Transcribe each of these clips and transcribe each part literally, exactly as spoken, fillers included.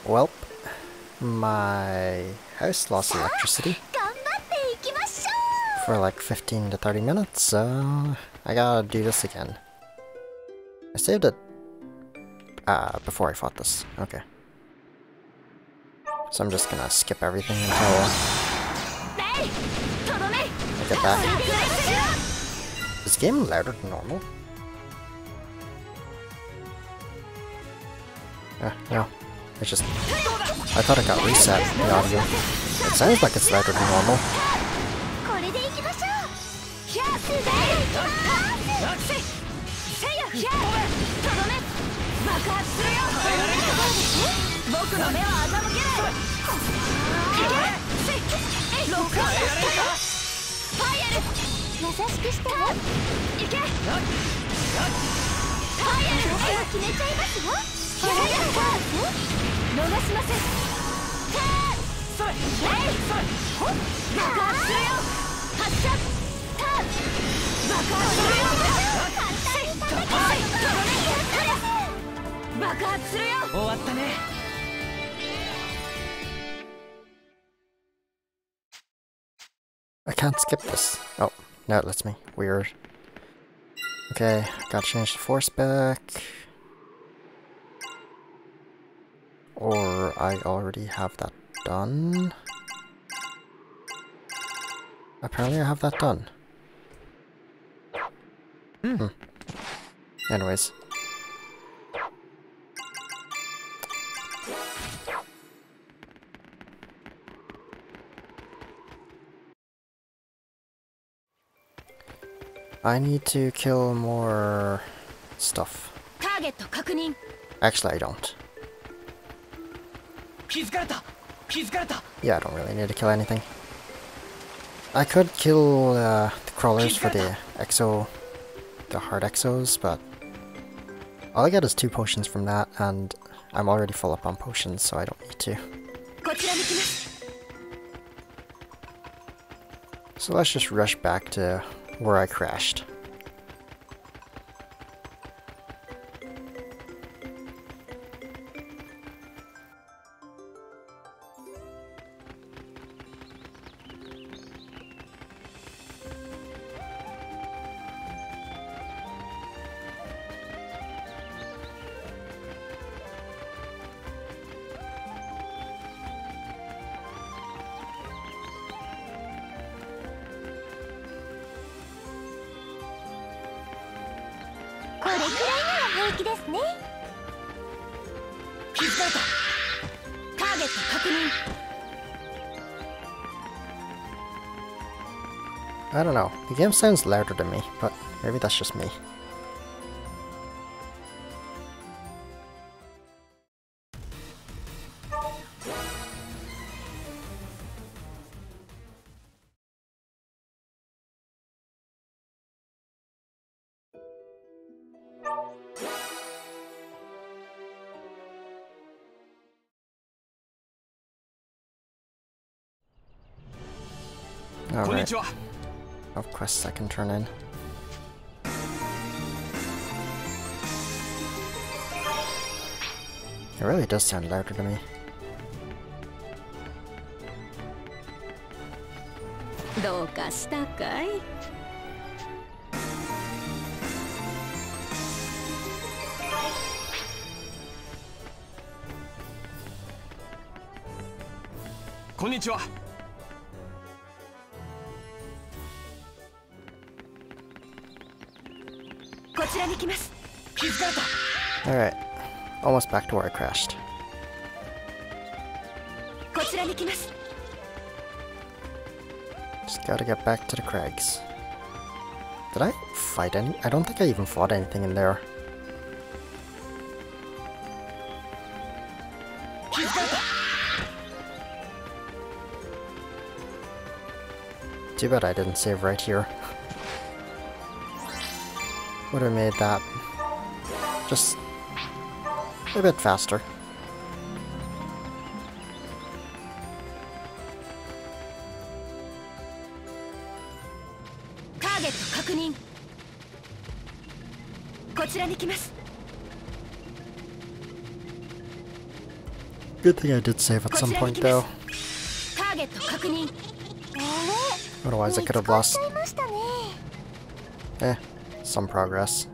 Well, my house lost electricity for like fifteen to thirty minutes, so I gotta do this again. I saved it uh, before I fought this. Okay. So I'm just gonna skip everything until I get back. Is this game louder than normal? Uh, no. It's just... I thought it got reset, the audio. It sounds like it's louder than normal. I can't skip this. Oh, now it lets me. Weird. Okay, gotta change the force back. Or I already have that done. Apparently I have that done. Hmm. Anyways. I need to kill more stuff. Actually, I don't. Yeah, I don't really need to kill anything. I could kill uh, the crawlers for the exo, the hard exos, but all I get is two potions from that, and I'm already full up on potions, so I don't need to. So let's just rush back to where I crashed. I don't know, the game sounds louder to me, but maybe that's just me. Alright. Of quests I can turn in. It really does sound louder to me. Konnichiwa. Alright, almost back to where I crashed. Just gotta get back to the crags. Did I fight any? I don't think I even fought anything in there. Too bad I didn't save right here. Would have made that just a bit faster. Good thing I did save at some point though. ターゲット確認。 Otherwise I could have lost eh, some progress.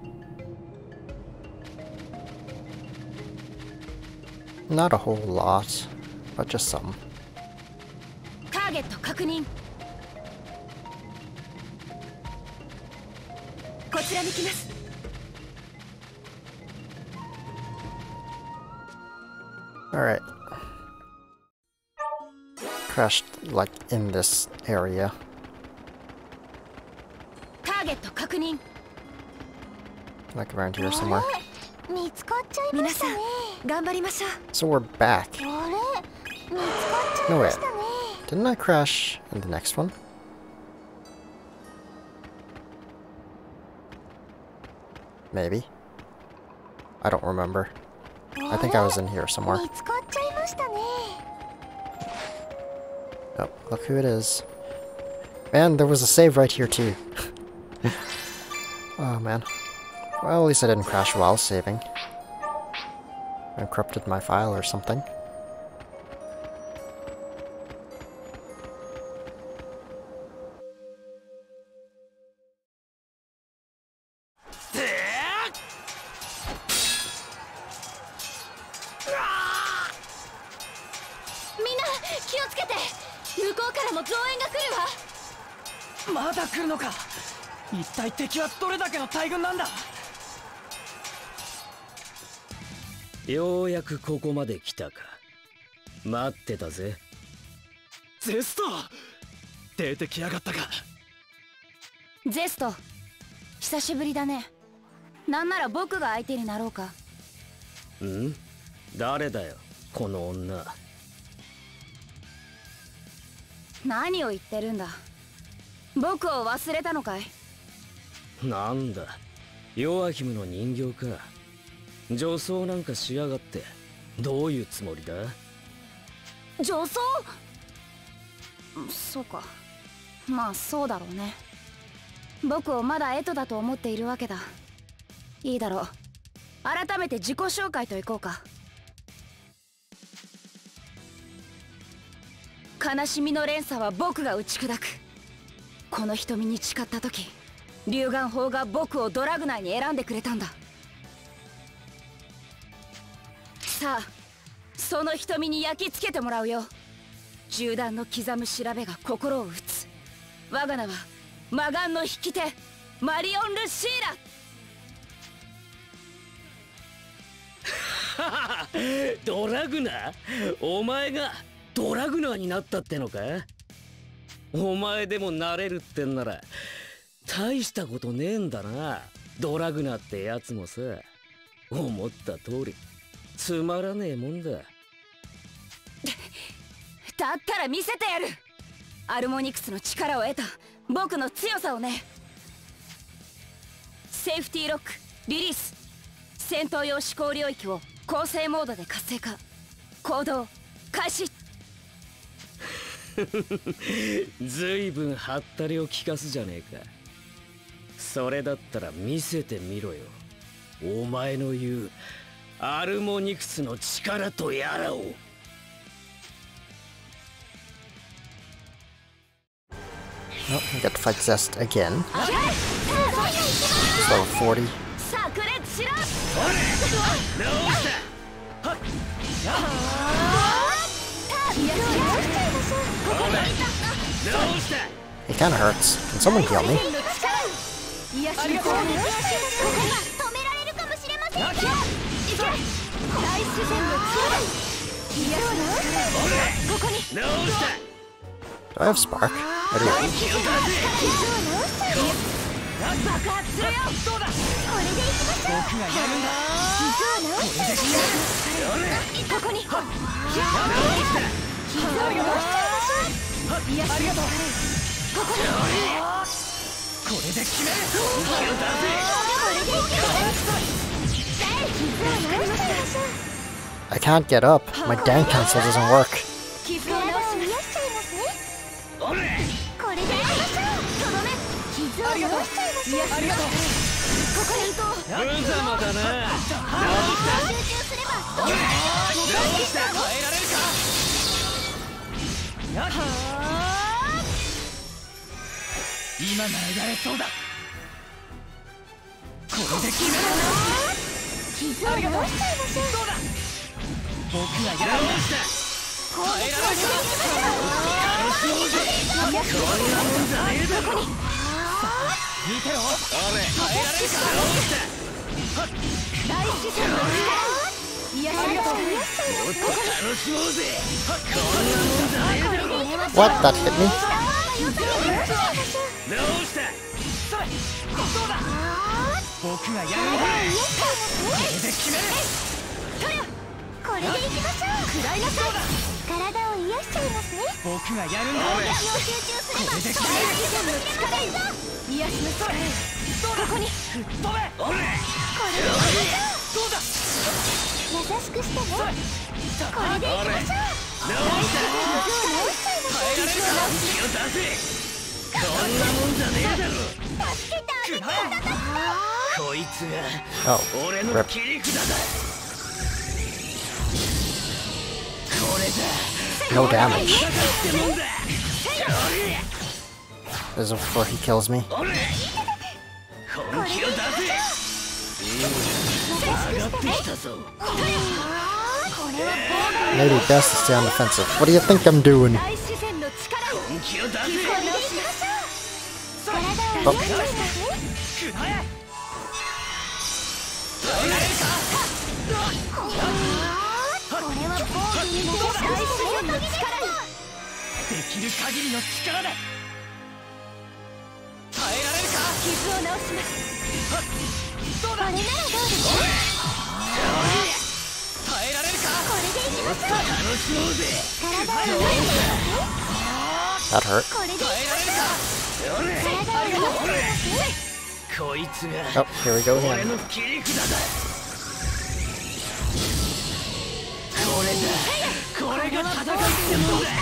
Not a whole lot, but just some. ターゲット確認。こちらに来ます。 Alright. Crashed, like, in this area. ターゲット確認。 Like around here somewhere. 見つかっちゃいましたね。 頑張りましょう。 So we're back. あれ、見つかっちゃい No ま wait. したね。 Didn't I crash in the next one? Maybe. I don't remember. I think I was in here somewhere. 見つかっちゃいましたね。 Oh, look who it is. Man, there was a save right here too. Oh man. Well, at least I didn't crash while saving. Encrypted my file or something. Mina, まだ来るのか。一体敵はどれだけの大軍なんだ。 ようやくここまで来たか。待ってたぜ。 ゼスト、出てきやがったか。 ゼスト、久しぶりだね。なんなら僕が相手になろうか。 ん？誰だよ、この女。 何を言ってるんだ。僕を忘れたのかい？ なんだ、ヨアヒムの人形か。女装なんかしやがって。どういうつもりだ？ 女装？そうか。まあそうだろうね。僕をまだエトだと思っているわけだ。いいだろう。改めて自己紹介といこうか。悲しみの連鎖は僕が打ち砕く。この瞳に誓った時、龍眼砲が僕をドラグナーに選んでくれたんだ。さあ、その瞳に焼き付けてもらうよ。銃弾の刻む調べが心を打つ。我が名は魔眼の引き手、マリオン・ルシーラ。ドラグナー？お前がドラグナーになったってのか？お前でもなれるってんなら大したことねえんだな。ドラグナーってやつもさ、思った通りつまらねえもんだ。 だったら見せてやる。アルモニクスの力を得た僕の強さをね。セーフティーロックリリース。戦闘用思考領域を構成モードで活性化。行動開始。 ずいぶんハったりを聞かすじゃねえか。それだったら見せてみろよ。お前の言うアルモニクスの力とやらを。 Oh, we got to fight Zest again. It's level forty. 炸裂しろ。 It kinda hurts. Can someone heal me? ど I have Spark? I do. これで決める。 I can't get up. My dance cancel doesn't work. これでいきましょう。とどめ、傷を治しちゃいましょう。ありがとう。ここに行こう。 無様だな。 集中すればどうなる？ 今ならやれそうだ。これで決める。 傷を直しちゃいましょう。 どうだ。僕がやるんだ。 攻撃をしていきましょう。 こんなもんじゃねえだろ。見てよ。耐えられるか。 大自然の力。いや、ありがとう。 もっと楽しもうぜ。こんなもんじゃねえだろ。 What? That hit me? どうした。それ。どうだ。僕がやるんだ。これで決める。 これでいきましょう。食らいなさい。体を癒しちゃいますね。 僕がやるんだ。 攻撃を集中すれば大自然の力に癒しなさい。ここに吹っ飛べ。 これでいきましょう。 どうだ。 優しくしてね。これでいきましょう。 どうした。耐えられるか。気を出せ。こんなもんじゃねえだろ。 助けてあげて。 こいつが Oh, 俺の rip. 切り札だ。これだ。 No damage. ってもんだ。 This is before he kills me. 俺。本気を出せ。上がってきたぞ。 Maybe best to stay on defensive. What do you think I'm doing? 大自然の力に本気を出せ。 体を癒しちゃいますね。 くらえ。 これは防御にも大自然の力にできる限りの力で耐えられるか。 傷を治します。 どうだ。 これならどうですか。 耐えられるか。 これでいきましょう。 楽しもうぜ。 体を癒しちゃいますね。 That hurt. これでいきましょう。体を癒しちゃいますね。 こいつが Oh, here we go 俺 again. の切り札だ。これだ。これが戦いってもんだ。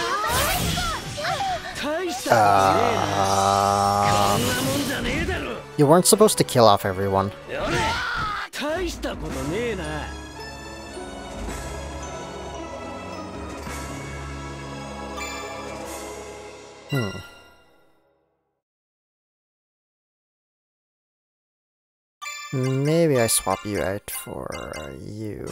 大したこ Uh, んなもんじゃねえだろ。 you weren't supposed to kill off everyone. 大したことねえな。 Hmm. Maybe I swap you out for you.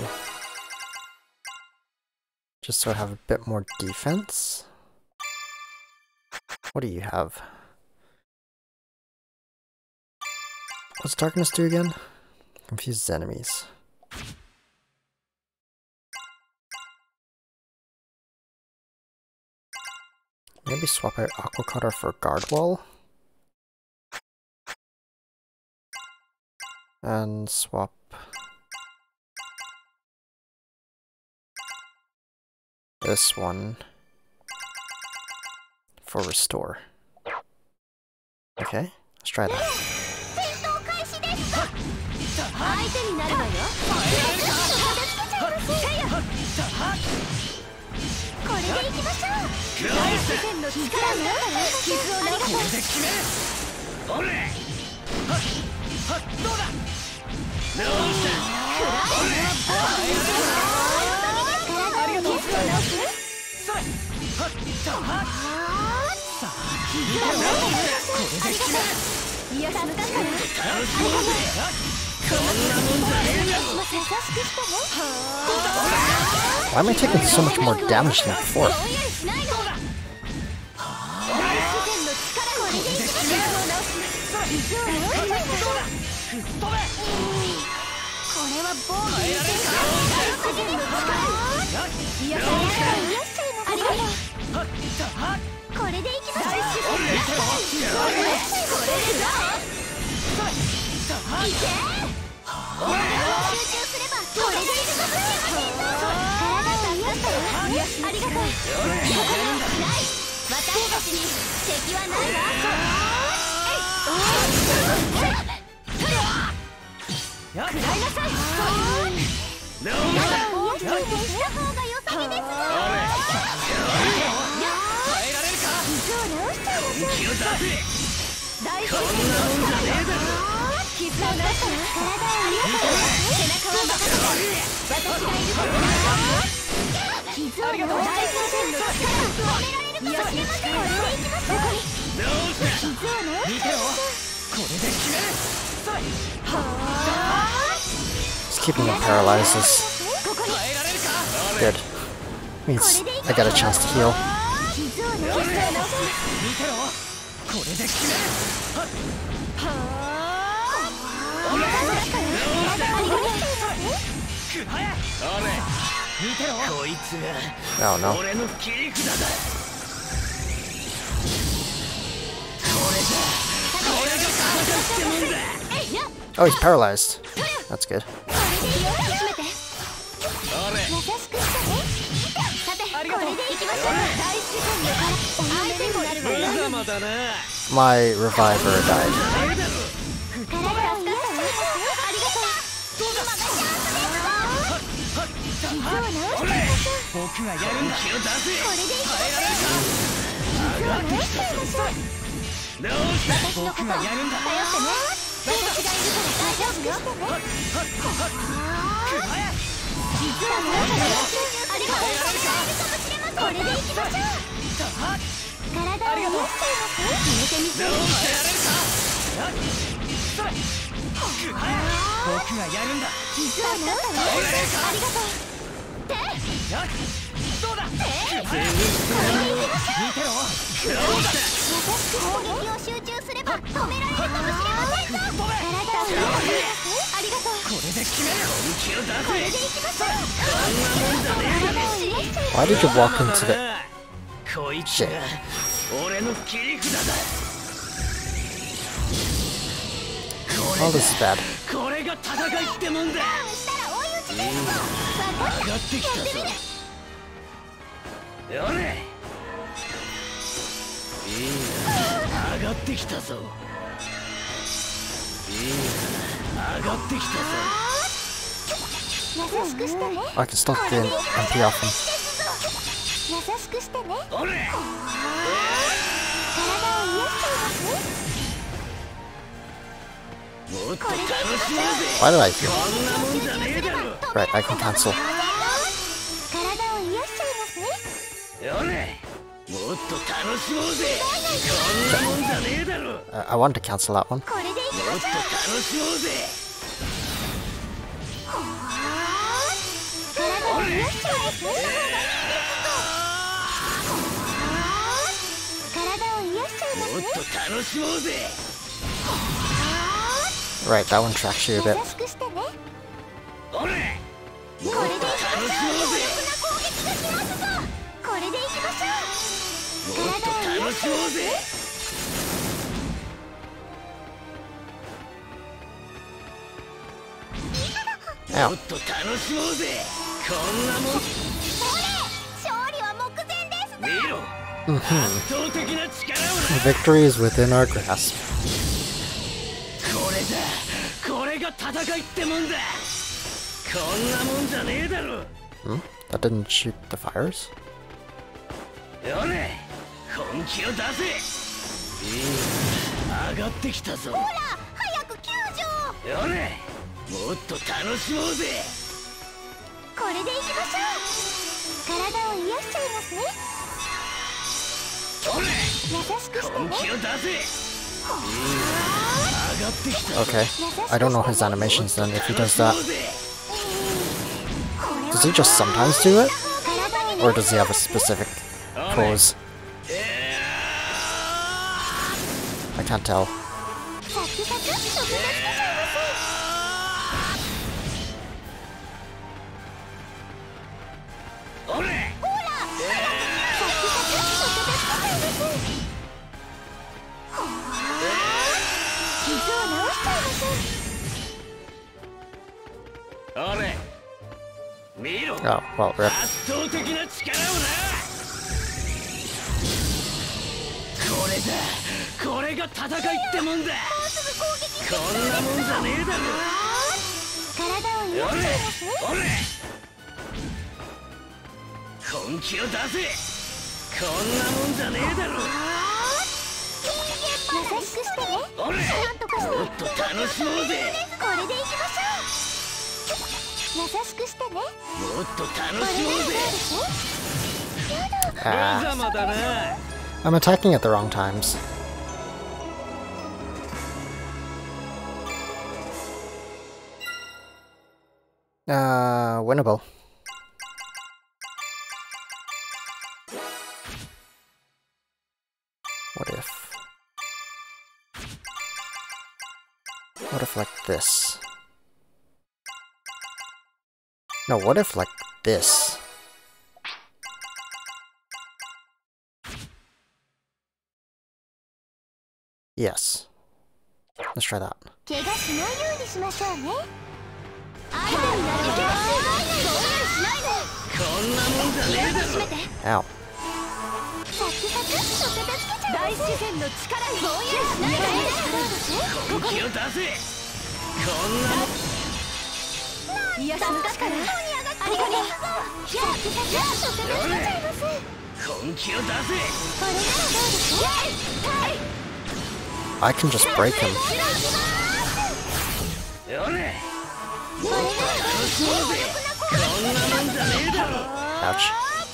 Just so I have a bit more defense. What do you have? What's darkness do again? Confuses enemies. Maybe swap out Aqua Cutter for Guard Wall. And swap this one for Restore. Okay, let's try that. 戦闘開始です。相手になるわよ。これでいきましょう。大自然の力に傷を治します。 ほれ。はっはっどうだ。どうした。 体を傷を治します。 それ。はっさあ。さあ。 傷を治します。ありがとう。いや、助かったな。 楽しもうぜ。こんなもんじゃねえだろ。 優しくしてね。 Why am I taking so much more damage than before? ぼんやりしないの。大自然の力これでいきましょう。傷を治します。 吹っ飛べ。 これは防御に大自然の力に癒されたら癒しちゃいます。ありがとう。これでいきましょう。大自然の力にこれでどう。いけ。集中すればこれでいきましょう。体を癒したらありがとう。私たちに敵はないわ。食らいなさい。体を癒してした方が良さげですわ。 耐えられるか。 傷を治しちゃいましょう。 気を出せ。 大自然の力に傷を治したら体を癒されます。背中を任せて私がいるから。傷を治し大自然の力 Just keeping him paralyzed is good. Means I get a chance to heal. Oh no. Oh, he's paralyzed. That's good. My reviver died. Why did you walk into the shit? All this is bad. I can stop the M P off him. Why did I heal? Right, I can cancel. Uh, I wanted to cancel that one. Right, that one tracks you a bit. Ow. Mm-hmm. Victory is within our grasp. Hmm? That didn't shoot the fires? Okay, I don't know his animations then if he does that. Does he just sometimes do it? Or does he have a specific pose? I can't tell. Oh, well, rip. Ah. I'm attacking at the wrong times. Uh, winnable. What if... What if like this? No, what if like this? Yes. Let's try that. Ow. I can just break him. Ouch.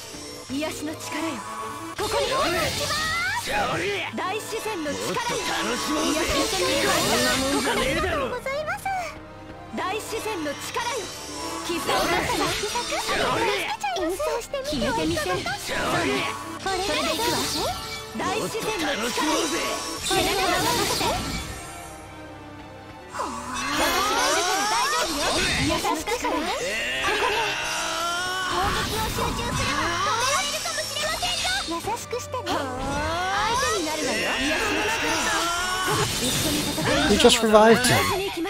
You just revived him.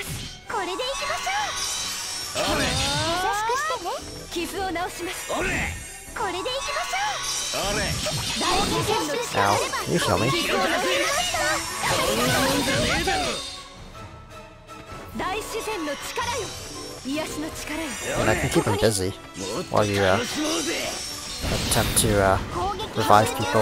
Ow, you kill me. And I can keep him busy while you uh, attempt to uh, revive people.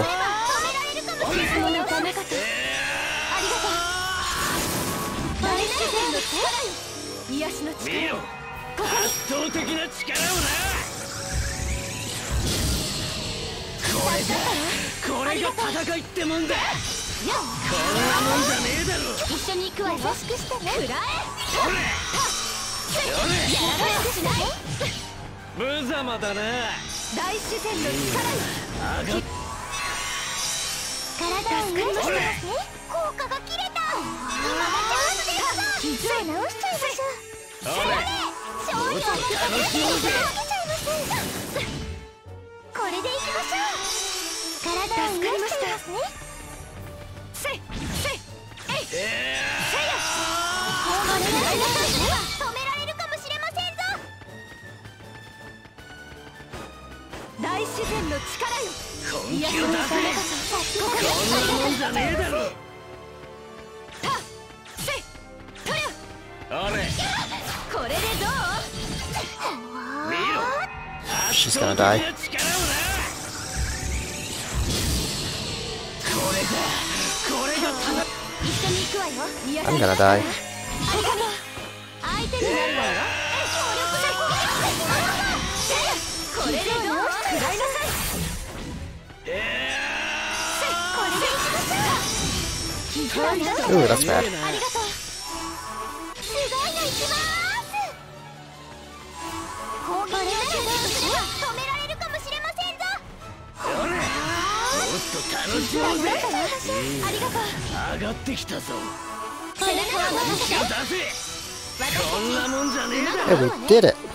She's gonna die. I'm gonna die. Ooh, that's bad. Hey, we did it!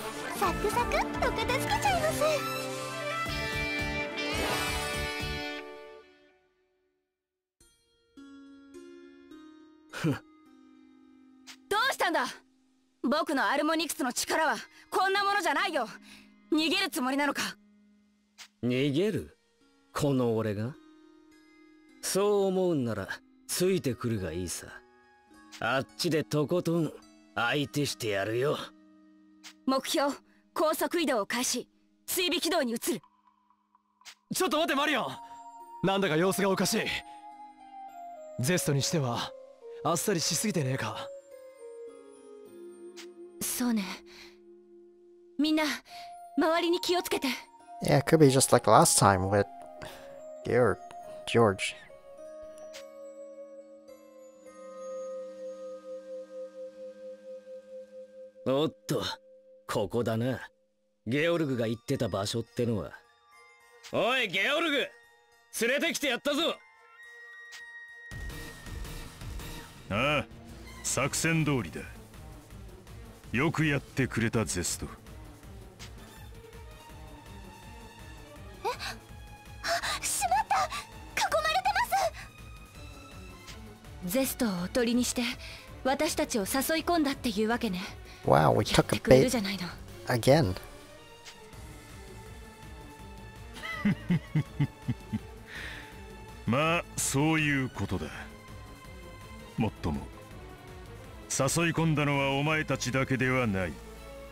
どうしたんだ？僕のアルモニクスの力はこんなものじゃないよ。逃げるつもりなのか？ 逃げる？この俺が？そう思うんならついてくるがいいさ。あっちでとことん相手してやるよ。 目標高速移動を開始。追尾軌道に移る。 ちょっと待ってマリオン、なんだか様子がおかしい。ゼストにしてはあっさりしすぎてねえか？ そうね。みんな周りに気をつけて。 Yeah, it could be just like last time with Georg, George. おっと、ここだな。ゲオルグが言ってた場所ってのは。おい、ゲオルグ、連れてきてやったぞ。 ああ、作戦通りだ。よくやってくれたゼスト。 え、あ、しまった、囲まれてます。 ゼストをおとりにして私たちを誘い込んだっていうわけね。 Wow, we took a bait again. まあそういうことだ。もっとも誘い込んだのはお前たちだけではない。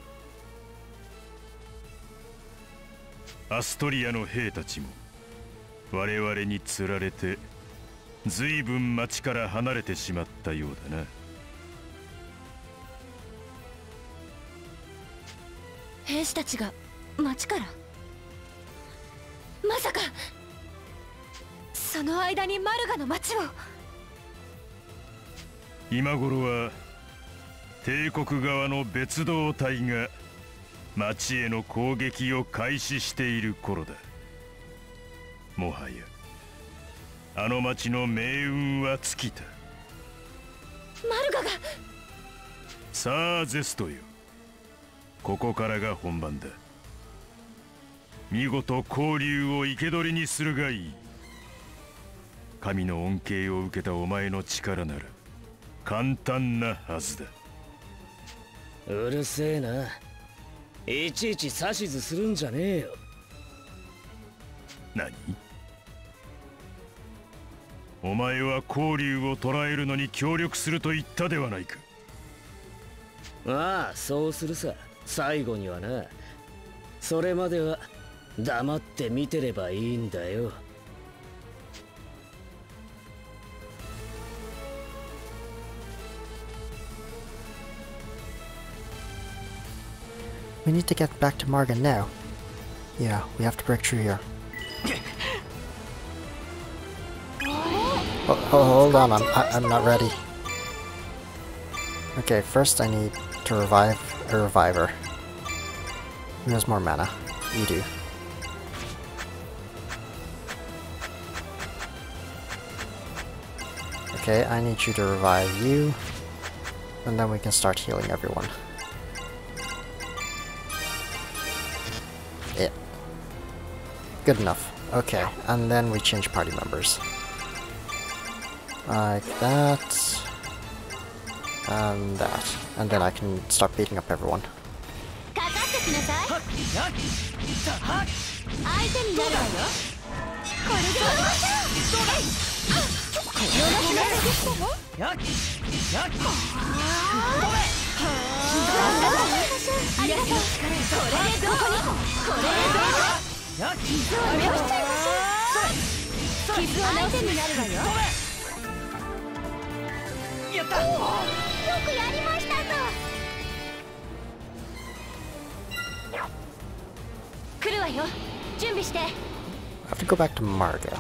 アストリアの兵たちも我々につられて随分町から離れてしまったようだな。 兵士たちが町から？まさかその間にマルガの町を。 今頃は帝国側の別動隊が町への攻撃を開始している頃だ。もはやあの町の命運は尽きた。 マルガが。 さあゼストよ、ここからが本番だ。見事交流を生け捕りにするがいい。神の恩恵を受けたお前の力なら簡単なはずだ。 うるせえな。いちいち指図するんじゃねえよ。 何？お前は交流を捕らえるのに協力すると言ったではないか。 ああ、そうするさ。最後にはな。それまでは黙って見てればいいんだよ。 We need to get back to Marga now. Yeah, we have to break through here. Oh, oh, hold on, I'm, I, I'm not ready. Okay, first I need to revive a reviver. Who has more mana? You do. Okay, I need you to revive you, and then we can start healing everyone. Yeah. Good enough. Okay, and then we change party members. Like that. And that. And then I can start beating up everyone. I have to go back to Marga.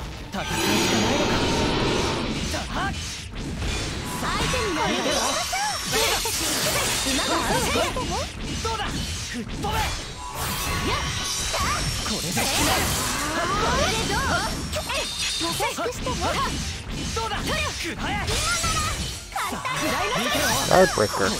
Guardbreaker.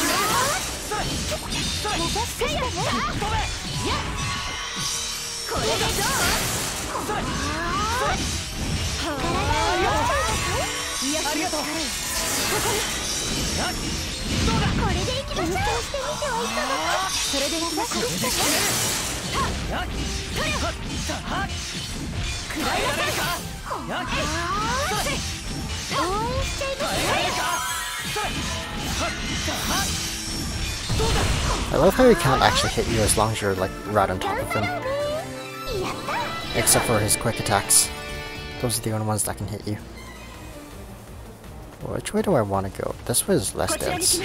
I love how he can't actually hit you as long as you're like right on top of him. Except for his quick attacks. Those are the only ones that can hit you. Which way do I want to go? This way is less dense.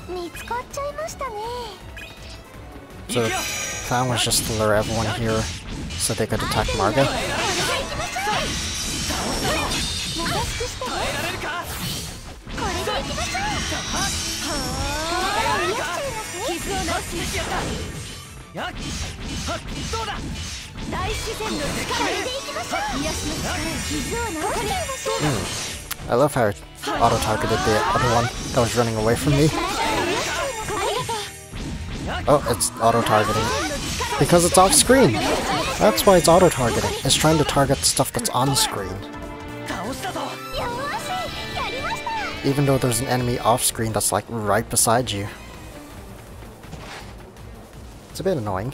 見つかっちゃいましたね。 So the plan was just to lure everyone here so they could attack Marga. 大自然の力でいきましょう。癒しの力で傷を治してみましょう。 I love how it auto-targeted the other one that was running away from me. Oh, it's auto-targeting. Because it's off-screen! That's why it's auto-targeting. It's trying to target stuff that's on-screen. Even though there's an enemy off-screen that's like right beside you. It's a bit annoying.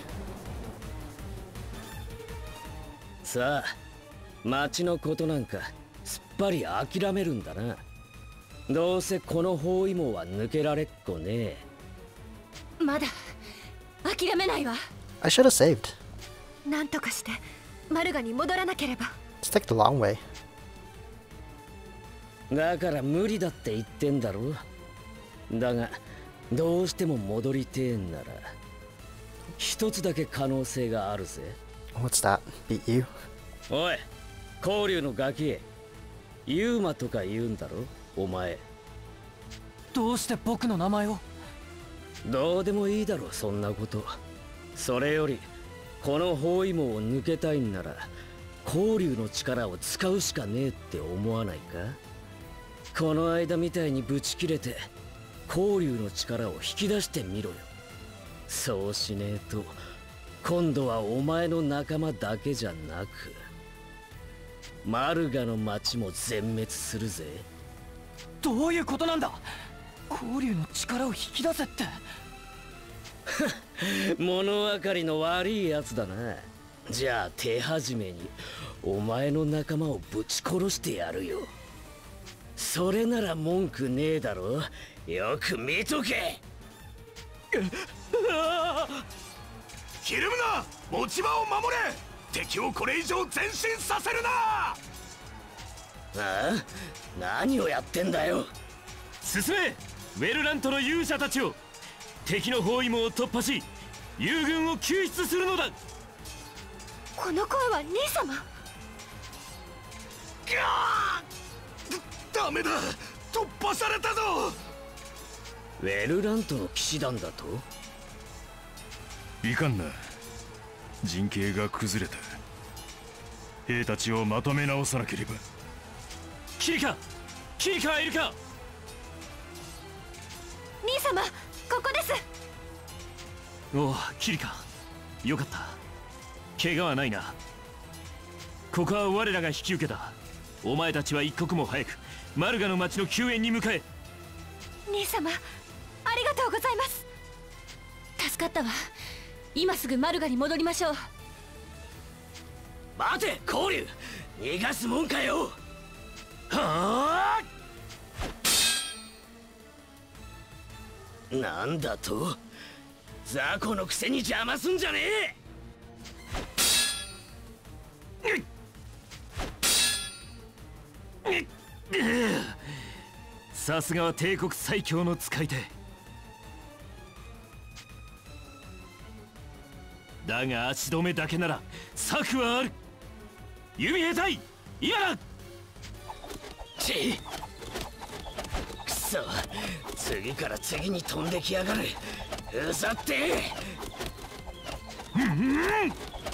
さあ、町のことなんかすっぱり諦めるんだな。どうせこの包囲網は抜けられっこね。 まだ諦めないわ。 I should have saved. なんとかしてマルガに戻らなければ。 Let's take the long way. だから無理だって言ってんだろ。だがどうしても戻りてえんなら一つだけ可能性があるぜ。 What's that? Beat you? おい、交流のガキ、ユーマとか言うんだろお前。 どうして僕の名前を？ どうでもいいだろそんなこと。それよりこの包囲網を抜けたいんなら交流の力を使うしかねえって思わないか。この間みたいにブチ切れて交流の力を引き出してみろよ。そうしねえと今度はお前の仲間だけじゃなくマルガの町も全滅するぜ。 どういうことなんだ？交流の力を引き出せって。 物分かりの悪いやつだな。じゃあ手始めにお前の仲間をぶち殺してやるよ。それなら文句ねえだろ。よく見とけ。 ひるむな、持ち場を守れ。敵をこれ以上前進させるな。 ああ、何をやってんだよ。 進め、ウェルラントの勇者たちを。敵の包囲網を突破し友軍を救出するのだ。 この声は兄様。 ダメだ、突破されたぞ。 ウェルラントの騎士団だと。 いかんな、陣形が崩れた。兵たちをまとめ直さなければ。キリカ、キリカはいるか。 兄様、ここです。 おお、キリカ、よかった。怪我はないな。ここは我らが引き受けた。お前たちは一刻も早くマルガの町の救援に向かえ。 兄様、ありがとうございます。 助かったわ。今すぐマルガに戻りましょう。 待て、交流、逃がすもんかよ。はあ、なんだと。雑魚のくせに邪魔すんじゃねえ。 さすがは帝国最強の使い手だが、足止めだけなら策はある。弓兵隊、今だ。 ちくそ、次から次に飛んできやがる。うざって。うんうん、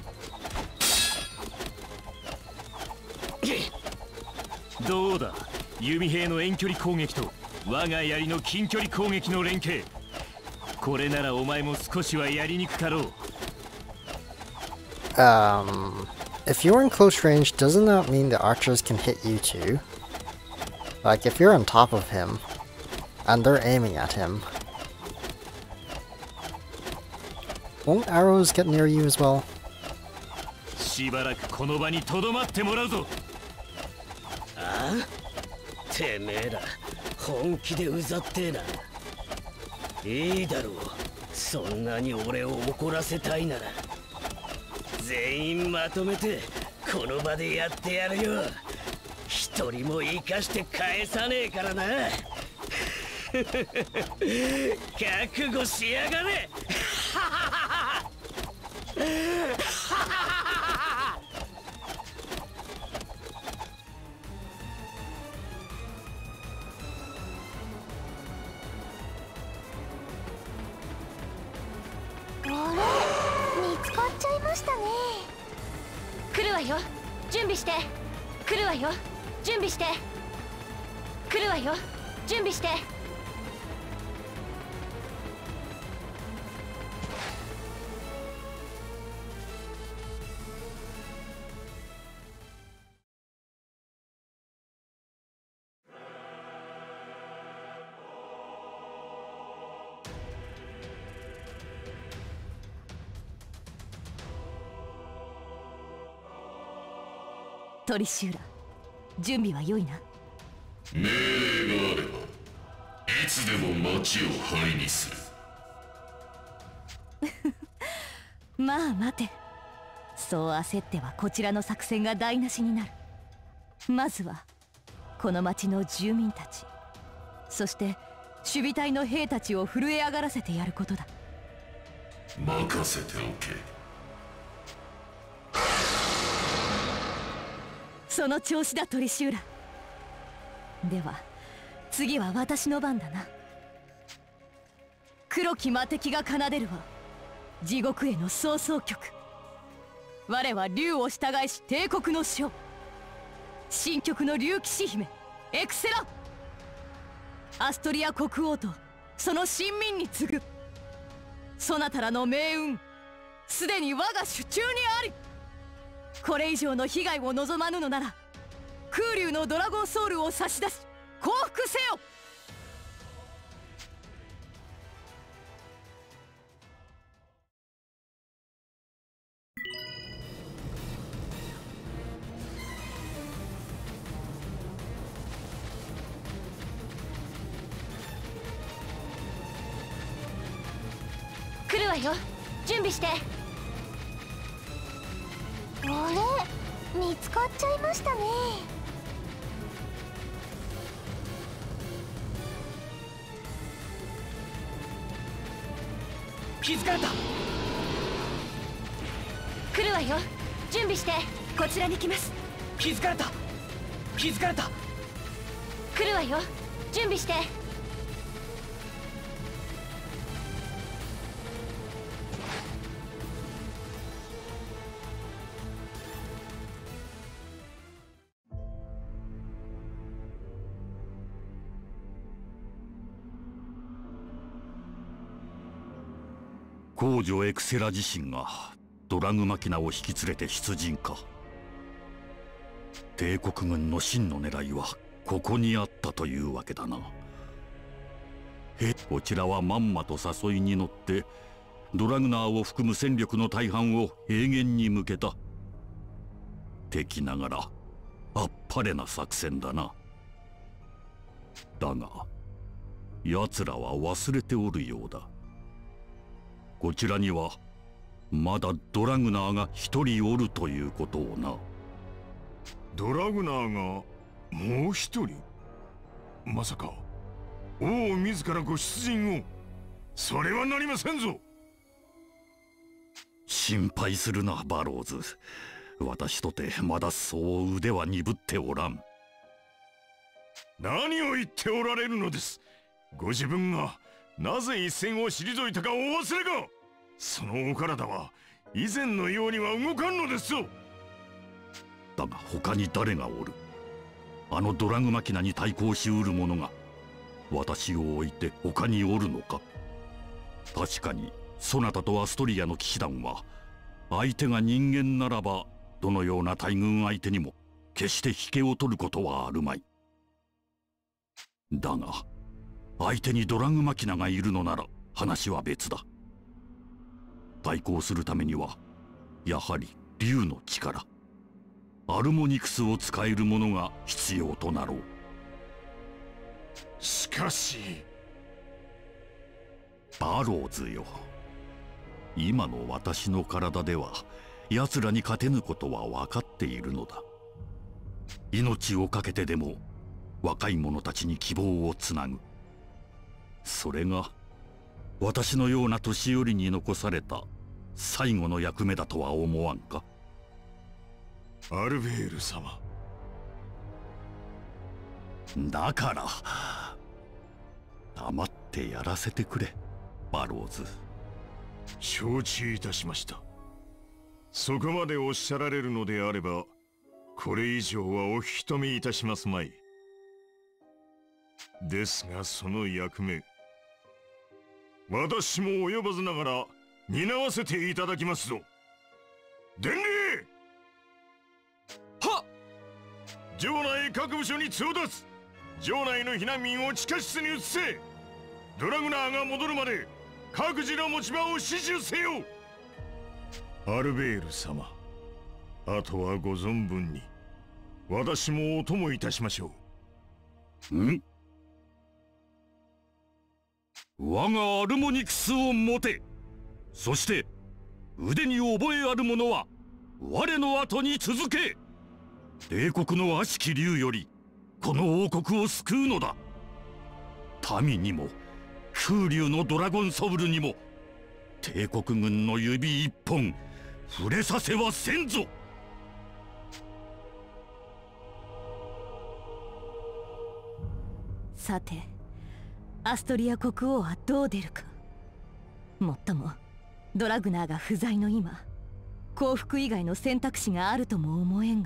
どうだ、弓兵の遠距離攻撃と我が槍の近距離攻撃の連携。これならお前も少しはやりにくかろう。 Um, if you're in close range, doesn't that mean the archers can hit you too? Like, if you're on top of him, and they're aiming at him, won't arrows get near you as well? しばらくこの場にとどまってもらうぞ。 ああ、てめえら本気でうざってえな。いいだろう、そんなに俺を怒らせたいなら全員まとめてこの場でやってやるよ。一人も生かして返さねえからな。 覚悟しやがれ。 あれ、見つかっちゃいましたね。 来るわよ、準備して。来るわよ、準備して。来るわよ、準備して。 トリシューラ、準備は良いな。 命令があればいつでも町を灰にする。 まあ待て、そう焦ってはこちらの作戦が台無しになる。まずはこの町の住民たち、そして守備隊の兵たちを震え上がらせてやることだ。 任せておけ。 その調子だトリシューラ。では次は私の番だな。黒き魔敵が奏でるは地獄への創奏曲。我は竜を従いし帝国の将、新曲の竜騎士姫エクセラ。アストリア国王とその臣民に次ぐそなたらの命運、すでに我が手中にあり。これ以上の被害を望まぬのなら空竜のドラゴンソウルを差し出し降伏せよ。 来るわよ、準備して。 あれ、見つかっちゃいましたね。 気づかれた。 来るわよ、準備して。こちらに来ます。 気づかれた。気づかれた。 来るわよ、準備して。 公女エクセラ自身がドラグマキナを引き連れて出陣か。帝国軍の真の狙いはここにあったというわけだな。へ、こちらはまんまと誘いに乗ってドラグナーを含む戦力の大半を平原に向けた。敵ながらあっぱれな作戦だな。だが奴らは忘れておるようだ。こちらにはまだドラグナーが一人おるということをな。 ドラグナーがもう一人？まさか王自らご出陣を？それはなりませんぞ。心配するなバローズ。私とてまだそう腕は鈍っておらん。何を言っておられるのです。ご自分がなぜ一戦を退いたかお忘れか。そのお体は以前のようには動かんのですぞ。だが他に誰がおる？あのドラグマキナに対抗しうる者が私を置いて他におるのか。確かにそなたとアストリアの騎士団は相手が人間ならばどのような大軍相手にも決して引けを取ることはあるまい。だが相手にドラグマキナがいるのなら話は別だ。対抗するためにはやはり竜の力、アルモニクスを使えるものが必要となろう。しかしバローズよ、今の私の体では奴らに勝てぬことは分かっているのだ。命を懸けてでも若い者たちに希望をつなぐ、 それが私のような年寄りに残された最後の役目だとは思わんか？ アルベール様。 だから黙ってやらせてくれ、バローズ。 承知いたしました。そこまでおっしゃられるのであれば、これ以上はお引き止めいたしますまい。ですがその役目、私も及ばずながら担わせていただきますぞ。伝令！ はっ！ 城内各部署に通達。城内の避難民を地下室に移せ。ドラグナーが戻るまで各自の持ち場を死守せよ。アルベール様、あとはご存分に。私もお供いたしましょう。ん？我がアルモニクスを持て。そして腕に覚えある者は我の後に続け。帝国の悪しき竜よりこの王国を救うのだ。民にも風流のドラゴンソウルにも帝国軍の指一本触れさせはせんぞ。 さてアストリア国王はどう出るか。もっともドラグナーが不在の今、降伏以外の選択肢があるとも思えんが。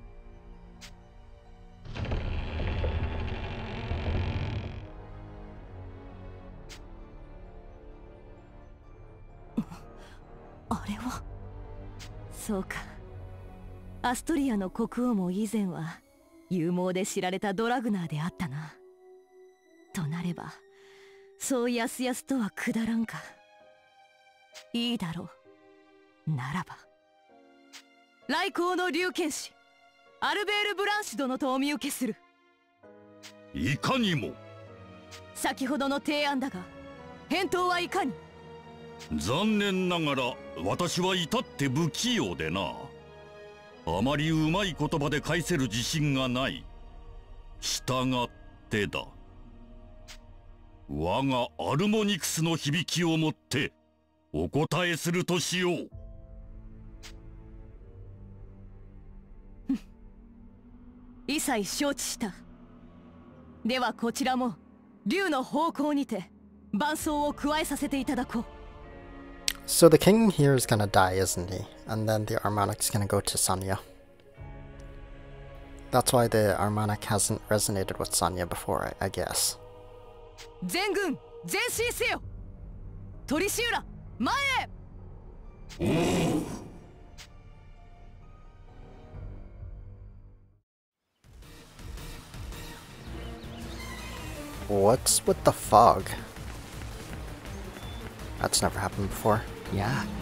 あれはそうか、アストリアの国王も以前は勇猛で知られたドラグナーであったな。となればそうやすやすとは下らんか。いいだろう。ならば来航の竜剣士アルベール・ブランシュ殿とお見受けする。 いかにも。 先ほどの提案だが返答はいかに？ 残念ながら私は至って不器用でな。あまりうまい言葉で返せる自信がない。従ってだ、我がアルモニクスの響きをもってお答えするとしよう。 一切承知した。ではこちらも竜の方向にて伴奏を加えさせていただこう。 So the king here is gonna die, isn't he? And then the Armanic is gonna go to Sonya. That's why the Armanic hasn't resonated with Sonya before, I, I guess. 全軍前進せよ。トリシウラ前へ。 What's with the fog? That's never happened before. Yeah.